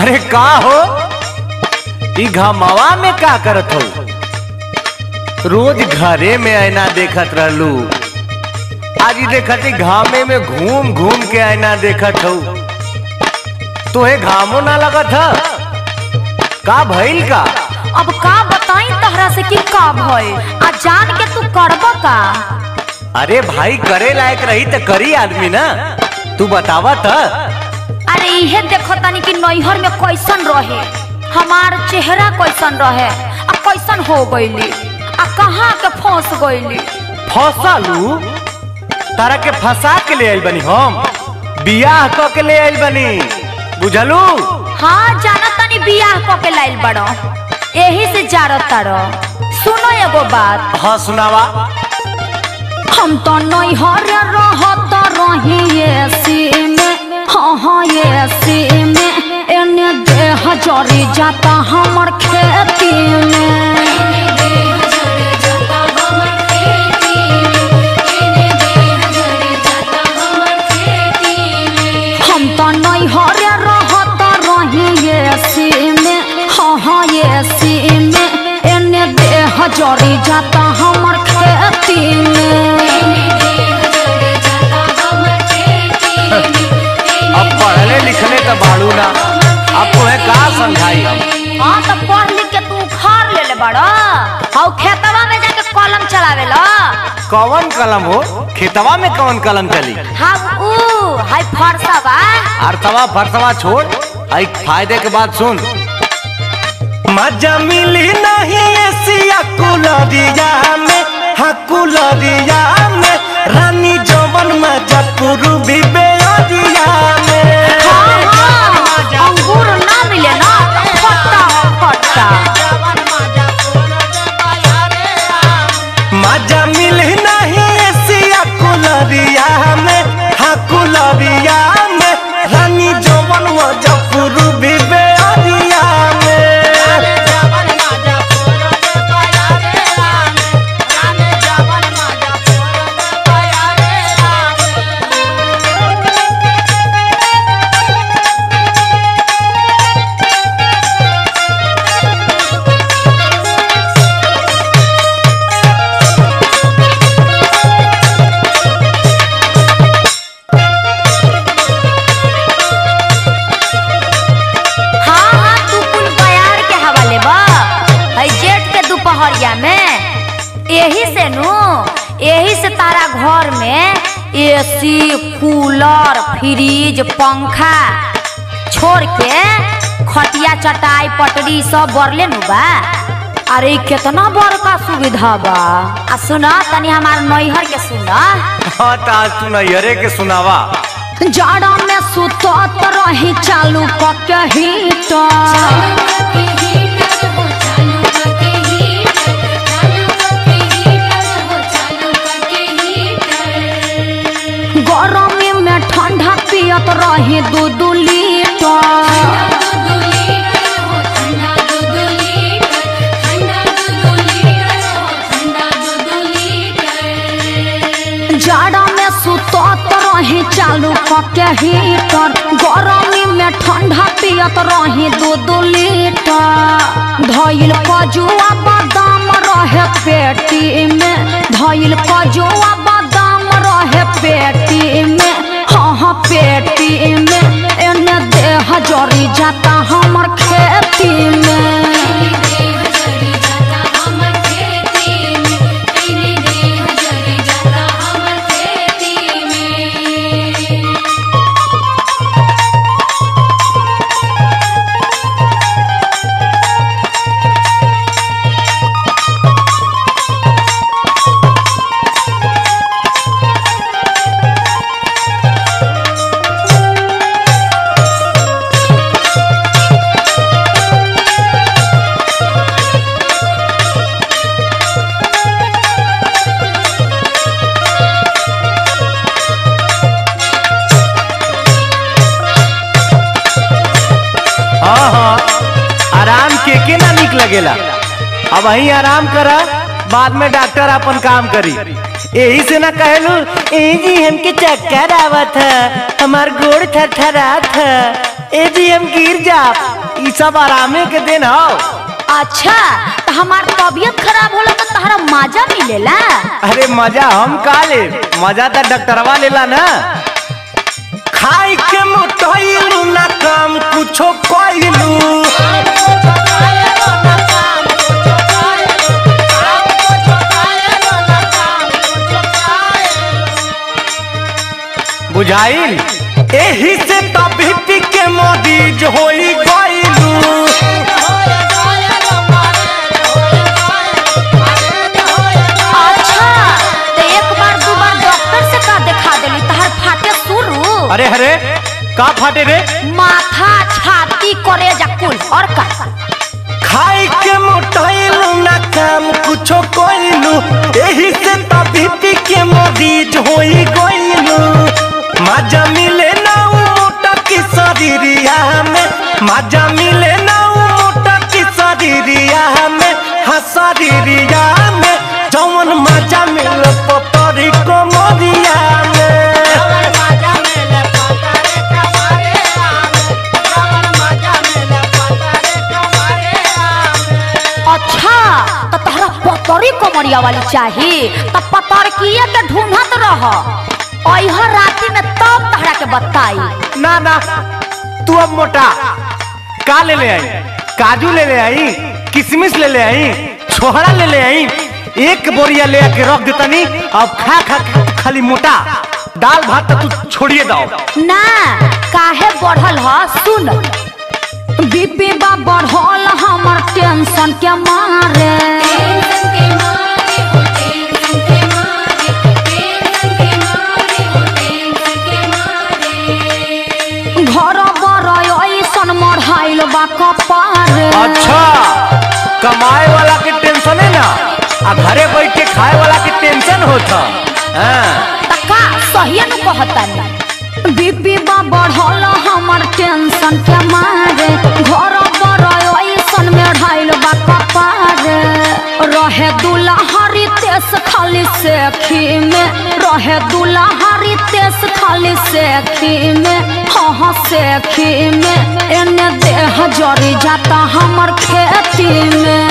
अरे का हो ई घमावा में का करत हो? रोज घरे में आईना देखत रहलू, आज देखती घामे में घूम घूम के आईना देखत हो। तोहे घामो ना लगत है का भइल का? अब का बताई तहरा से कि का भइल आ जान के तू करब का? अरे भाई करे लायक रही तो करी आदमी ना, तू बतावा था। अरे इहे देखो तनी कि नैहर में कैसन रहे, हमार चेहरा कैसन रहे, आ कैसन हो गईली, आ कहाँ के फंस गईली। फंसालू? तारा के फंसा के ले आइल बनी हम, बियाह क के ले आइल बनी, बुझलू? हाँ जाना तनी बियाह क के लाइल बड़ो, यही से जारत तारो। सुनो एगो बात। हाँ सुनावा। हम तो नैहर रहत रही एसी में, हाँ एसी में, एने देह जरी जाता हमर खेती में। हम तो नैहर रहत रही एसी में, हाँ एसी में, एने देह जरी जाता हमर खेती में। अब पढ़ले लिखले तो बाड़ू ना, अब तुम्हें का समझाई हम? हाँ तो पढ़ लिख के तू उखाड़ ले बड़ा, और खेतवा में जाके कलम चलावे ला। कौन कलम हो? खेतवा में कौन कलम चली? हाँ हाय फरसवा। अर्थवा फरसवा छोड़, आई फायदे के बात सुन। मजा मिली नहीं एसिया कुलरिया में, हाँ कुलरिया में, रानी जवन मजा पूर्वी बेअरिया में। हाँ अंगूर ना मिले ना, खट्टा खट्टा। मजा मिली नहीं एसिया कुलरिया में, हाँ कुलरिया में, रानी जवन मजा पूर्वी बेअरिया में। यही से तारा घर में एसी कूलर फ्रिज पंखा छोड़ के खटिया चटाई पटरी सब बरले नु बा। अरे कितना बड़का सुविधा बा। आ सुना तनी हमार नैहर के सुना। हाँ तू नैहरे के सुनावा। जाड़ा में सुतत रही चालू के हीटर, गरमी में ठंडा पियत रही 2-2 लीटर। जाड़ा में सुतत रही चालू के हीटर, गरमी में ठंडा पियत रही 2-2 लीटर। धइल कजुआ बादाम रहे पेटी में, धइल कजुआ बादाम रहे पेटी में, हाँ पेटी में, एने देह जरी जाता हमर खेती में। लगेला। अब वही आराम करा, बाद में डॉक्टर अपन काम करी। यही से ना कहलू ए जी हमके चक्कर आवत है, हमार गोड़ थरथरात है, ए जी हम गिर जा। ई सब आरामे के दिन हो। अच्छा तो हमार तबीयत खराब होला तो तहरा मजा मिलेला? अरे मजा हम का ले, मजा तो डॉक्टरवा लेला ना। खाई के मोटाइलू ना काम कुछो कइलू, बुझाइल? एही से तबीयत के मरीज होई गइलू। अच्छा तो एक बार दो बार डॉक्टर से का दिखा देली तहर फाटे शुरू? अरे अरे का फाटे रे? माथा छाती कलेजा कुल और का? खाई के मोटाइलू ना काम कुछो कइलू, एही से तबीयत के मरीज होई गइलू। मजा मिले ना मोटा की शरीरिया में, मजा मिले ना मोटा की शरीरिया में, हाँ शरीरिया में जौन मजा मिले पतरी कमरिया में। अच्छा तो तहरा पतरी कमरिया वाली चाहिए तो पतरकिया के ढूंढत रह अइहा राती में तब तहरा के बताई। ना ना तू अब मोटा का ले आई? काजू ले आई, किशमिश ले आई, छोहरा ले आई, एक बोरिया ले आके रख देतनी। अब खा खा खाली मोटा, दाल भात तो तू छोड़िए दो ना। काहे बढ़ल ह सुन, बीपी बा बढ़ल हमर टेंशन के मारे। घर बर ऐसन मढ़ाइल बा कपारे। अच्छा कमाए वाला के टेंशन है ना, आ घरे बैठ के खाए वाला के टेंशन होता। तका सही न कहता, बीपी बा बढ़ल हमर टेंशन के मारे। घर बर ऐसन में ढाइल बा कपारे। रहे दुल्हरी तेस खाली सेखी में, रहे दुल्हरी तेस खाली सेखी में, हाँ सेखी में। एने देह जरी जाता हमर खेती में।